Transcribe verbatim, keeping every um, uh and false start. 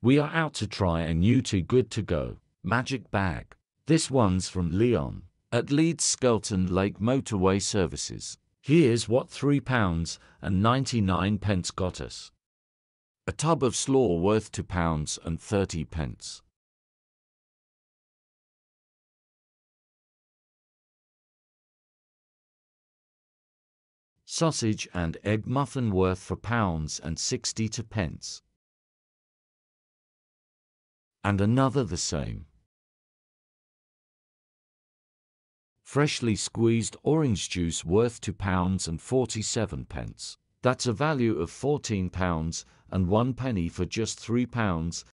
We are out to try a new Too Good To Go magic bag. This one's from Leon at Leeds Skelton Lake Motorway Services. Here's what three pounds ninety-nine got us. A tub of slaw worth two pounds thirty. Sausage and egg muffin worth four pounds sixty-two. And another the same. Freshly squeezed orange juice worth two pounds forty-seven. That's a value of fourteen pounds and one penny for just three pounds